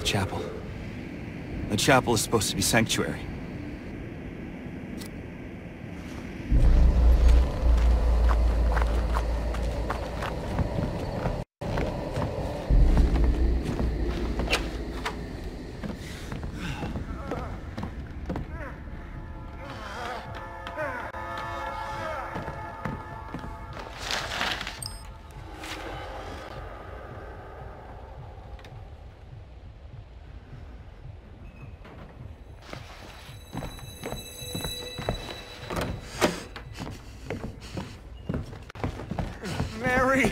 chapel. The chapel is supposed to be sanctuary. Mary!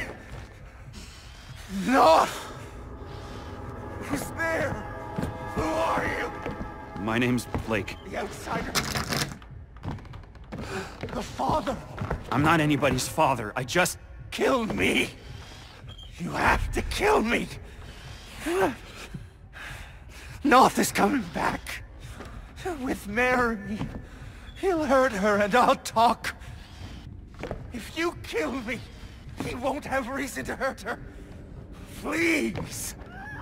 No! Who's there? Who are you? My name's Blake. The outsider. The father. I'm not anybody's father. I just... Kill me! You have to kill me! North is coming back. With Mary. He'll hurt her and I'll talk. If you kill me, he won't have reason to hurt her. Please!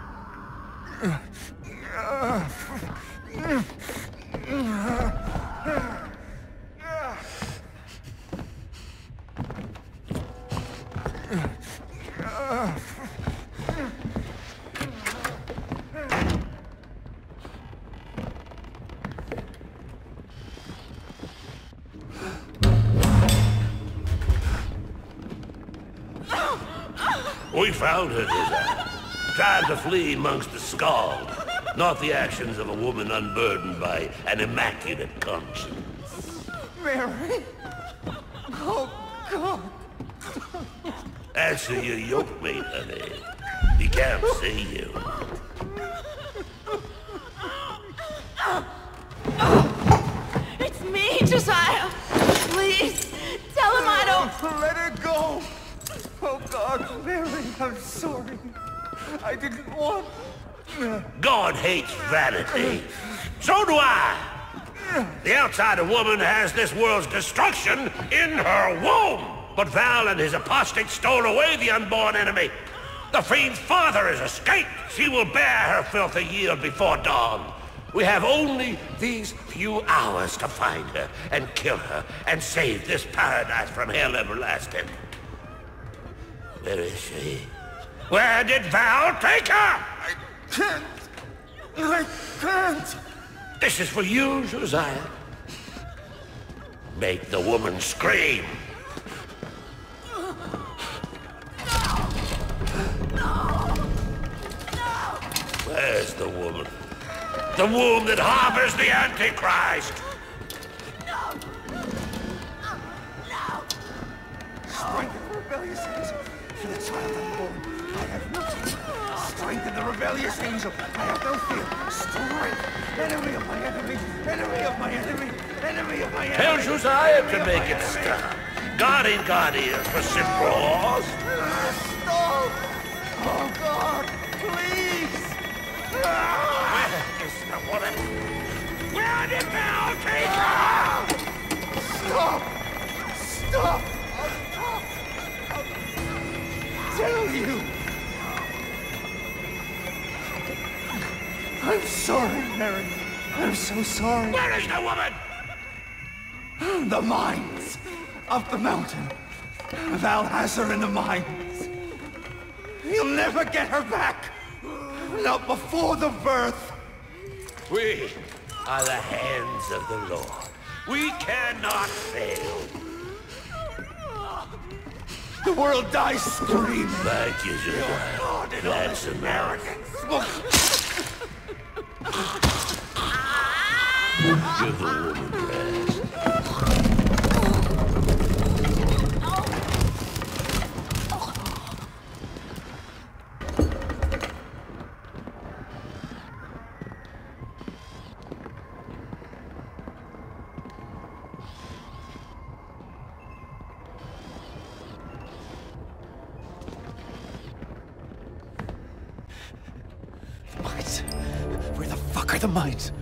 We found her, Desire. Trying to flee amongst the scald. Not the actions of a woman unburdened by an immaculate conscience. Mary! Oh, God! Answer your yoke mate, honey. He can't see you. It's me, Josiah! Please, tell him I don't... Let her go! Oh, God, Mary, I'm sorry. I didn't want... God hates vanity. So do I. The outsider woman has this world's destruction in her womb. But Val and his apostates stole away the unborn enemy. The fiend's father has escaped. She will bear her filthy yield before dawn. We have only these few hours to find her and kill her and save this paradise from hell everlasting. Where is she? Where did Val take her? I can't. I can't. This is for you, Josiah. Make the woman scream. Where's the woman? The womb that harbors the Antichrist! Strengthen the rebellious angel. For the child unborn, I have no fear. Strengthen the rebellious angel. I have no fear. Strength. Enemy of my enemy. Enemy of my enemy. Enemy of my enemy. Tell Josiah to make it stop. God ain't got ears for simple laws. Stop! Oh, God, please! Where is the woman? Where did Val take her? Stop! Stop! I'll tell you! I'm sorry, Mary. I'm so sorry. Where is the woman? The mines! Up the mountain. Val has her in the mines. You'll never get her back! Not before the birth! We are the hands of the Lord. We cannot fail. The world dies screaming. Thank you, Josiah. That's American. Give the woman rest. Mines? Where the fuck are the mines?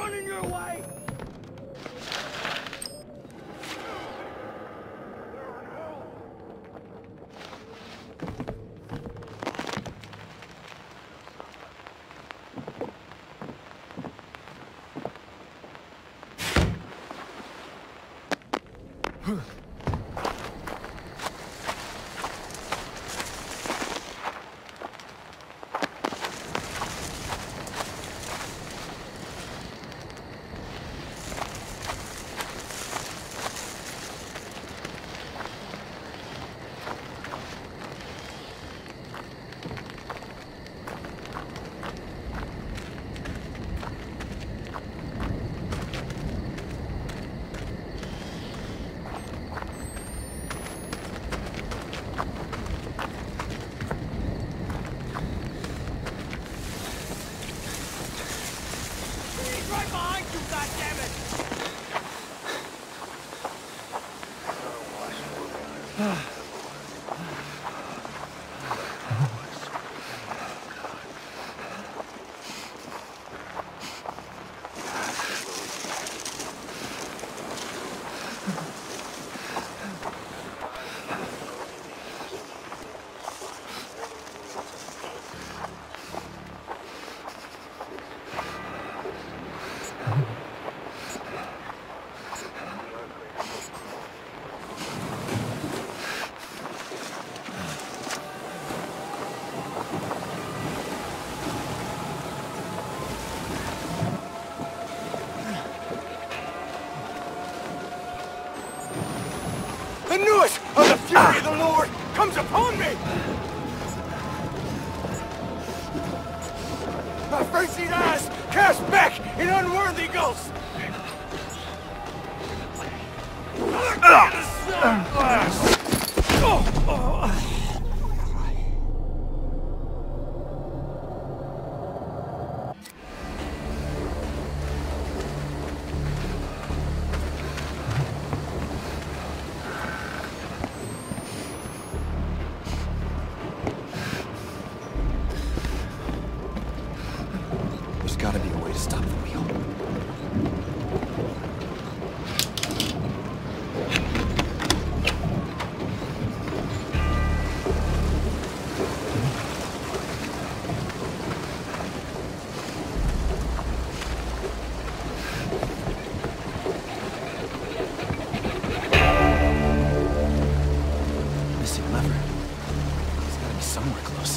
running your way! Right behind you, goddammit! I knew it! Oh, the fury of the Lord comes upon me! My frenzied eyes cast back in unworthy gulfs! There's gotta be a way to stop the wheel. Missing lever. It's gotta be somewhere close.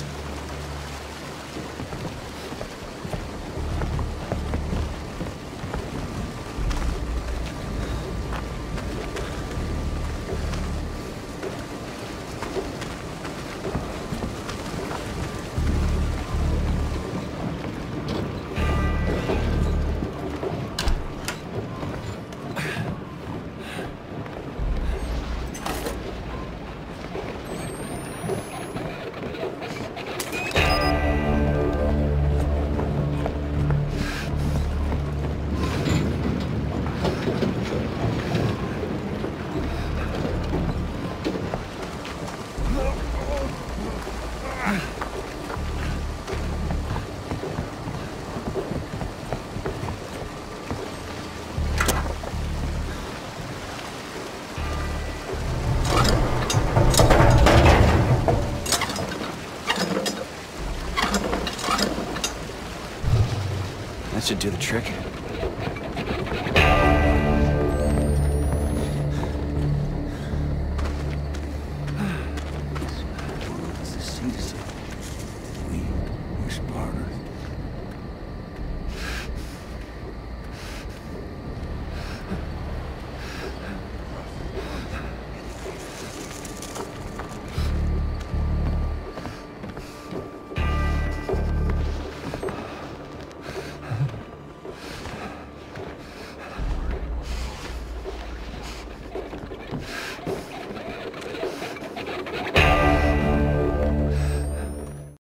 That should do the trick.